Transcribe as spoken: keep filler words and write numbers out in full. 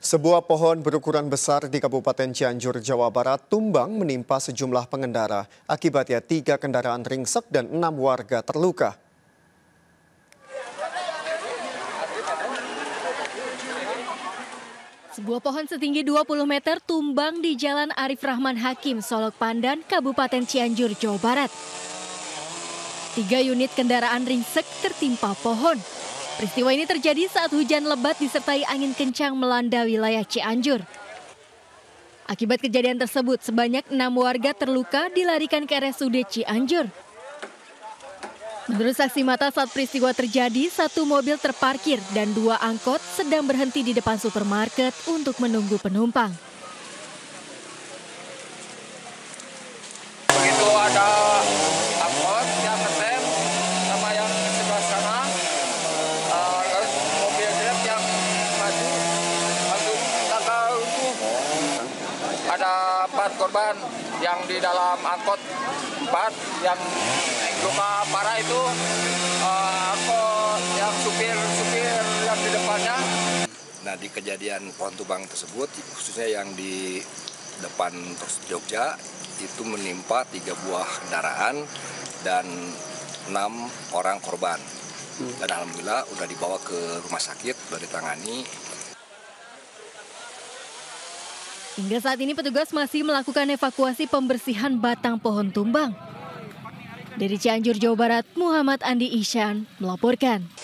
Sebuah pohon berukuran besar di Kabupaten Cianjur, Jawa Barat tumbang menimpa sejumlah pengendara. Akibatnya tiga kendaraan ringsek dan enam warga terluka. Sebuah pohon setinggi dua puluh meter tumbang di Jalan Arif Rahman Hakim, Solok Pandan, Kabupaten Cianjur, Jawa Barat. Tiga unit kendaraan ringsek tertimpa pohon. Peristiwa ini terjadi saat hujan lebat disertai angin kencang melanda wilayah Cianjur. Akibat kejadian tersebut, sebanyak enam warga terluka dilarikan ke R S U D Cianjur. Menurut saksi mata saat peristiwa terjadi, satu mobil terparkir dan dua angkot sedang berhenti di depan supermarket untuk menunggu penumpang. Begitu ada angkot yang ngetem sama yang di sebelah sana, uh, mobil truk yang maju langsung tagal itu. Ada empat korban yang di dalam angkot, empat yang luka parah itu uh, angkot yang supir-supir yang di depannya. Nah, di kejadian pohon tumbang tersebut, khususnya yang di depan Jogja, itu menimpa tiga buah kendaraan dan enam orang korban. Dan alhamdulillah udah dibawa ke rumah sakit, udah ditangani. Hingga saat ini petugas masih melakukan evakuasi pembersihan batang pohon tumbang. Dari Cianjur, Jawa Barat, Muhammad Andi Ihsan melaporkan.